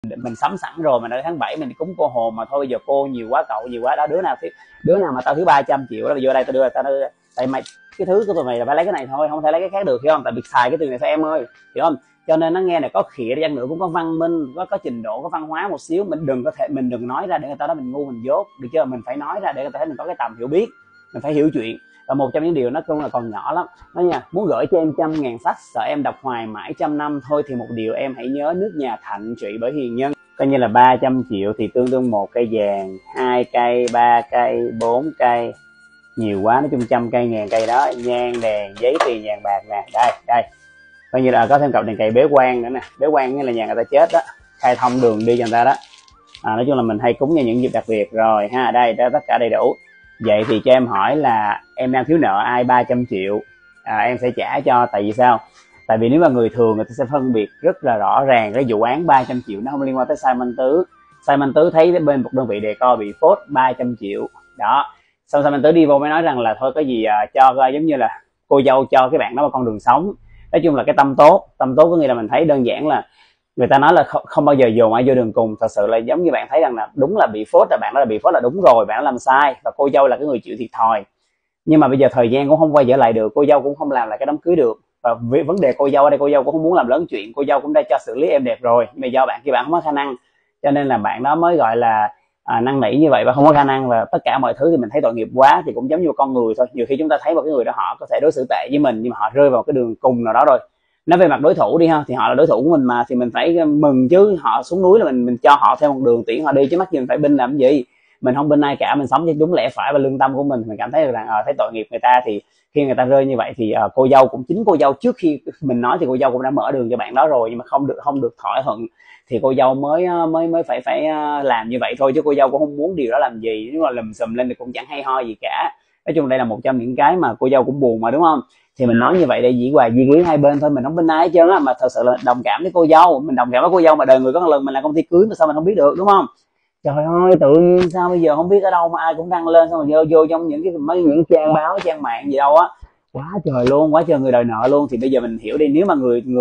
mình sắm sẵn rồi mà đến tháng 7 mình đi cúng cô hồn mà thôi, bây giờ cô nhiều quá, cậu nhiều quá đó, đứa nào mà tao thiếu 300 triệu đó, vô đây tao đưa, tại mày cái thứ của tụi mày là phải lấy cái này thôi, không thể lấy cái khác được, hiểu không? Tại vì xài cái tiền này thôi em ơi, hiểu không? Cho nên nó nghe này có khịa đi chăng nữa cũng có văn minh, có trình độ, có văn hóa một xíu, mình đừng nói ra để người ta nói mình ngu mình dốt, được chưa? Mình phải nói ra để người ta thấy mình có cái tầm hiểu biết, mình phải hiểu chuyện. Và một trong những điều nó cũng là còn nhỏ lắm đó nha, muốn gửi cho em 100.000 sách sợ em đọc hoài mãi trăm năm thôi thì một điều em hãy nhớ, nước nhà thạnh trị bởi hiền nhân. Coi như là 300 triệu thì tương đương 1 cây vàng, 2 cây, 3 cây, 4 cây, nhiều quá nói chung 100 cây, 1000 cây đó, nhang đèn giấy tiền vàng bạc nè, đây coi như là có thêm cặp đèn cầy bế quan nữa nè. Bế quan nghĩa là nhà người ta chết đó, khai thông đường đi cho người ta đó. Nói chung là mình hay cúng vào những dịp đặc biệt rồi ha. Đây đó, tất cả đầy đủ. Vậy thì cho em hỏi là em đang thiếu nợ ai 300 triệu, em sẽ trả cho. Tại vì sao? Tại vì nếu mà người thường người ta sẽ phân biệt rất là rõ ràng cái vụ án 300 triệu nó không liên quan tới sai Minh Tứ. Sai Minh Tứ thấy bên một đơn vị đề co bị phốt 300 triệu đó, xong Sai Minh Tứ đi vô mới nói rằng là thôi có gì cho giống như là cô dâu cho cái bạn đó một con đường sống. Nói chung là cái tâm tốt có nghĩa là mình thấy đơn giản là người ta nói là không bao giờ dồn ai vô đường cùng. Thật sự là giống như bạn thấy rằng là đúng là bị phốt, là bạn đó là bị phốt là đúng rồi, bạn đó làm sai và cô dâu là cái người chịu thiệt thòi. Nhưng mà bây giờ thời gian cũng không quay trở lại được, cô dâu cũng không làm lại cái đám cưới được, và vấn đề cô dâu ở đây, cô dâu cũng không muốn làm lớn chuyện, cô dâu cũng đã cho xử lý em đẹp rồi, nhưng mà do bạn kia bạn không có khả năng, cho nên là bạn đó mới gọi là năn nỉ như vậy và không có khả năng, và tất cả mọi thứ thì mình thấy tội nghiệp quá. Thì cũng giống như con người thôi, nhiều khi chúng ta thấy một cái người đó họ có thể đối xử tệ với mình, nhưng mà họ rơi vào cái đường cùng nào đó rồi. Nói về mặt đối thủ đi ha, thì họ là đối thủ của mình mà, thì mình phải mừng chứ. Họ xuống núi là mình cho họ theo một đường, tiễn họ đi, chứ mắc gì mình phải binh làm cái gì. Mình không binh ai cả, mình sống cho đúng lẽ phải và lương tâm của mình cảm thấy rằng thấy tội nghiệp người ta. Thì khi người ta rơi như vậy thì cô dâu cũng, chính cô dâu trước khi mình nói thì cô dâu cũng đã mở đường cho bạn đó rồi, nhưng mà không được thỏa thuận thì cô dâu mới phải làm như vậy thôi, chứ cô dâu cũng không muốn điều đó làm gì. Nếu mà lùm xùm lên thì cũng chẳng hay ho gì cả. Nói chung đây là một trong những cái mà cô dâu cũng buồn mà, đúng không? Thì mình nói như vậy để dĩ hòa vi quý hai bên thôi, mình không bên ai hết trơn á. Mà thật sự là đồng cảm với cô dâu, mình đồng cảm với cô dâu mà đời người có một lần mình làm công ty cưới mà sao mình không biết được, đúng không? Trời ơi, tự nhiên sao bây giờ không biết ở đâu mà ai cũng đăng lên, xong rồi vô trong những cái những trang báo, trang mạng gì đâu á, quá trời luôn, quá trời người đòi nợ luôn. Thì bây giờ mình hiểu đi, nếu mà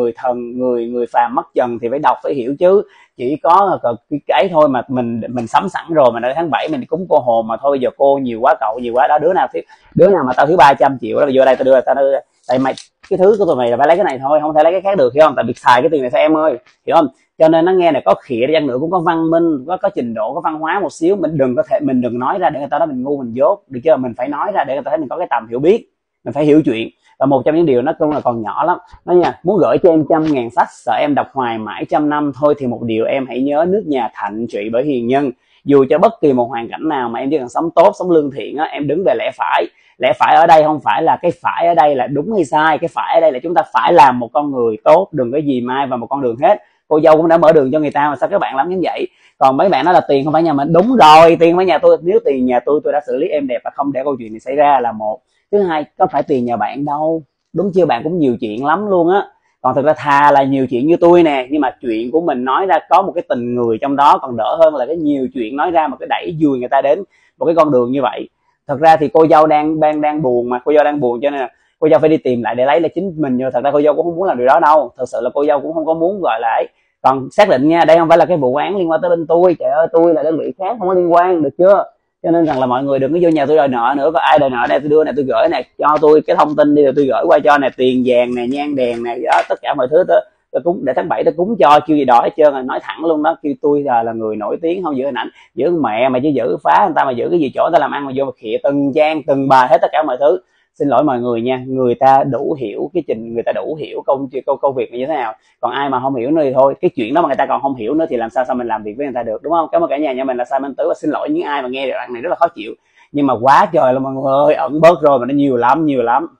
người phàm mất trần thì phải đọc phải hiểu chứ. Chỉ có cái thôi mà mình sắm sẵn rồi mà đến tháng 7 mình đi cúng cô hồn mà thôi, bây giờ cô nhiều quá, cậu nhiều quá đó, đứa nào mà tao thiếu 300 triệu đó, vô đây tao đưa, tại mày cái thứ của tụi mày là phải lấy cái này thôi, không thể lấy cái khác được, hiểu không? Tại vì xài cái tiền này thôi em ơi, hiểu không? Cho nên nó nghe này có khịa đi chăng nữa cũng có văn minh, có trình độ, có văn hóa một xíu, mình đừng nói ra để người ta nói mình ngu mình dốt, được chưa? Mình phải nói ra để người ta thấy mình có cái tầm hiểu biết, mình phải hiểu chuyện. Và một trong những điều nó cũng là còn nhỏ lắm đó nha, muốn gửi cho em 100.000 sách sợ em đọc hoài mãi trăm năm thôi thì một điều em hãy nhớ, nước nhà thạnh trị bởi hiền nhân. Dù cho bất kỳ một hoàn cảnh nào mà em chỉ cần sống tốt, sống lương thiện á, em đứng về lẽ phải. Lẽ phải ở đây không phải là cái phải ở đây là đúng hay sai, cái phải ở đây là chúng ta phải làm một con người tốt, đừng có gì mai vào một con đường hết. Cô dâu cũng đã mở đường cho người ta mà sao các bạn làm như vậy? Còn mấy bạn nói là tiền không phải nhà mình, đúng rồi, tiền không phải nhà tôi. Nếu tiền nhà tôi đã xử lý em đẹp và không để câu chuyện này xảy ra là một. Thứ hai, có phải tiền nhà bạn đâu, đúng chưa? Bạn cũng nhiều chuyện lắm luôn á. Còn thực ra thà là nhiều chuyện như tôi nè, nhưng mà chuyện của mình nói ra có một cái tình người trong đó còn đỡ hơn là cái nhiều chuyện nói ra mà cái đẩy dùi người ta đến một cái con đường như vậy. Thật ra thì cô dâu đang buồn mà, cô dâu đang buồn cho nên là cô dâu phải đi tìm lại để lấy là chính mình, nhưng thật ra cô dâu cũng không muốn làm điều đó đâu. Thật sự là cô dâu cũng không có muốn gọi là ấy. Còn xác định nha, đây không phải là cái vụ án liên quan tới bên tôi, trời ơi, tôi là đơn vị khác, không có liên quan, được chưa? Cho nên rằng là mọi người đừng có vô nhà tôi đòi nợ nữa. Có ai đòi nợ đây tôi đưa này, tôi gửi này, cho tôi cái thông tin đi rồi tôi gửi qua cho này, tiền vàng này, nhang đèn này đó, tất cả mọi thứ đó tôi cúng để tháng 7 tôi cúng cho, kêu gì đòi hết trơn. Nói thẳng luôn đó, kêu tôi là người nổi tiếng không giữ hình ảnh, giữ mẹ mà chứ giữ phá người ta, mà giữ cái gì chỗ người ta làm ăn mà vô mà khịa từng trang từng bài hết tất cả mọi thứ. Xin lỗi mọi người nha, người ta đủ hiểu cái trình, người ta đủ hiểu công việc như thế nào. Còn ai mà không hiểu nữa thì thôi, cái chuyện đó mà người ta còn không hiểu nữa thì làm sao mình làm việc với người ta được, đúng không? Cảm ơn cả nhà nha, mình là Sai Minh Tứ và xin lỗi những ai mà nghe đoạn này rất là khó chịu, nhưng mà quá trời là mọi người ơi, ẩn bớt rồi mà nó nhiều lắm.